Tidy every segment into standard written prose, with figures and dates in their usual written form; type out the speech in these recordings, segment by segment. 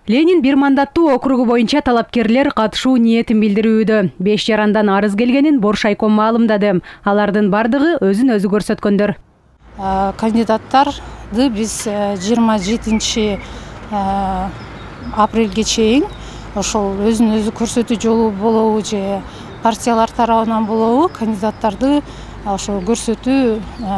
Ленин бир мандаттуу округу боюнча талапкерлер катышуу ниетин билдирүүдө. 5 жарандан арыз келгенин Боршайком маалымдады. Алардын бардыгы өзүн өзү көрсөткөндөр. Кандидаттарды биз 27 апрелге чейин ошол өзүн өзү көрсөтүү жолу болобу же партиялар тарабынан болобу кандидаттарды ошол көрсөтүү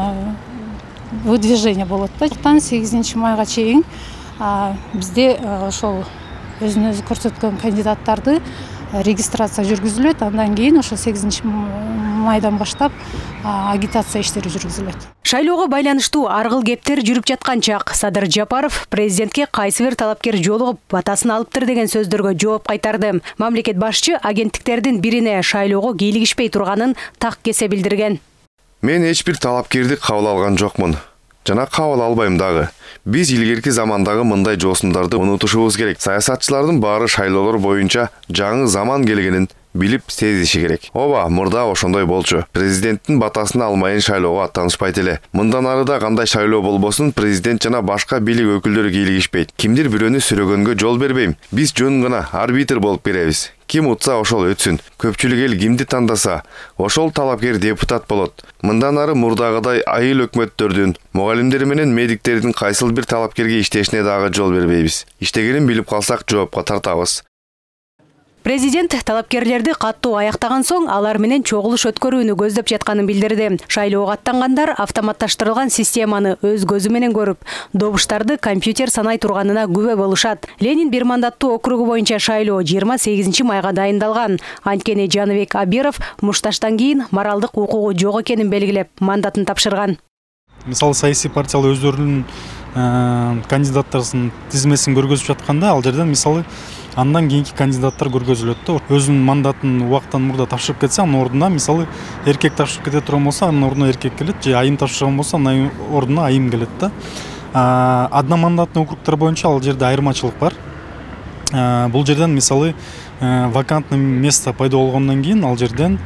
выдвижение болот да. 8 майга чейин бизде ошол өзүн өзү көрсөткөн кандидаттарды регистрация жүргүзүлөт. Андан кийин ошол 8 майдан баштап агитация иштери жүргүзүлөт. Шайлоого байланыштуу аргыл кептер жүрүп жаткан чак Садыр Жапаров президентке кайсы бир талапкер жолугуп батасын алыптыр деген сөздөргө жооп кайтарды. Мамлекет башчы агенттиктердин бирине шайлоого кийлигишпей турганын так кесе билдирген. Мен эч бир талапкерди кабыл алган жокмун. Жана кабыл албайм дагы. Биз илгерки замандагы мындай жоосундарды унутушубуз керек. Саясатчылардын баары шайлоолор боюнча жаңы заман келгенин билип сезиши керек. Ооба, мурда ошондой болчу. Президенттин батасын алмайын шайлоого аттанышпайт эле. Мындан ары да кандай шайлоо болбосун президент жана башка бийлик өкүлдөрү кийлигишпейт. Кимдир бирөөнү сүрөгөнгө жол бербейм. Биз жөн гана арбитр болуп беребиз. Ким утса ошол өтсүн. Көпчүлүк эл кимди тандаса, ошол талапкер депутат болот. Мындан ары мурдагыдай айыл өкмөттөрдүн, мугалимдер менен медиктердин кайсыл бир талапкерге иштешине дагы жол бербейбиз. Иштегенин билип калсак жоопко тартабыз. Президент талапкерлерди каттуу аяктаган соң алар менен чогулуш өткөрүүнү көздөп жатканын билдирди. Шайлоого аттангандар автоматташтырылган системаны өз көзү менен көрүп, добуштарды компьютер санай турганына күбө болушат. Ленин бир мандаттуу округу боюнча шайлоо 28 майга дайындалган. Анткени Жаныбек Абиров мушташтан кийин моралдык укугу жок экенин белгилеп, мандатын тапшырган. Мисалы саясий партиялар өздөрүнүн кандидаттарынын тизмесин көргөзүп жатканда, ал жерден мисалы андан кийинки кандидаттар көргөзүлөт да. Өзүнүн мандатын убакыттан мурда тапшырып кетсе, анын ордуна мисалы эркек тапшырып кете турган болсо, анын ордуна эркек келет, же айым тапшырган болсо, анын ордуна айым келет да. Одномандатный округтар боюнча ал жерде айырмачылык бар. Бул жерден мисалы вакантный место пайда болгондон кийин ал жерден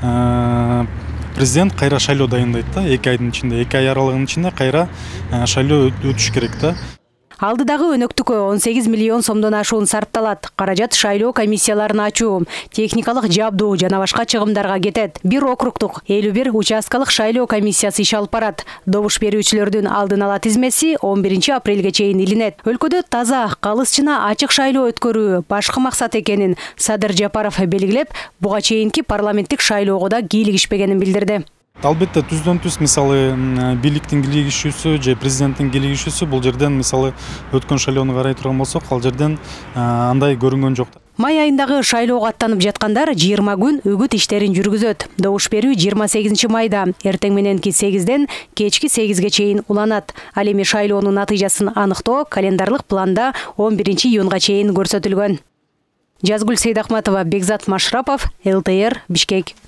президент кайра шайлоо дайындайт да. 2 айдын ичинде, 2 ай аралыгынын ичинде кайра шайлоо өтүш керек да. Алдыдагы өнөктүккө 18 миллион сомдон ашуун сарпталат. Каражат шайлоо комиссияларын ачуу, техникалык жабдуу жана башка чыгымдарга кетет. Бир округдук 51 участкалык шайлоо комиссиясы иш алып барат. Добуш берүүчүлөрдүн алдын ала тизмеси 11 апрелге чейин илинет. Өлкөдө таза, калыс жана ачык шайлоо өткөрүү башкы максат экенин Садыр Жапаров белгилеп, буга чейинки парламенттик шайлоого да кийлигишпегенин билдирди. Албетте түздөн түз мисалы бийликтин кийлигишүүсү же президенттин кийлигишүүсү бул жерден мисалы өткөн шайлоону карай турган болсок, ал жерден андай көрүнгөн жок. Май айындагы шайлоого аттанып жаткандар 20 күн үгүт иштерин жүргүзөт. Добуш берүү 28 майда, эртең мененки 8ден кечки 8ге чейин уланат. Ал эми шайлоонун натыйжасын аныктоо календарлык планда 11 июнга чейин көрсөтүлгөн. Жазгүл Сейдахматова, Бекзат Машрапов, ЛТР, Бишкек.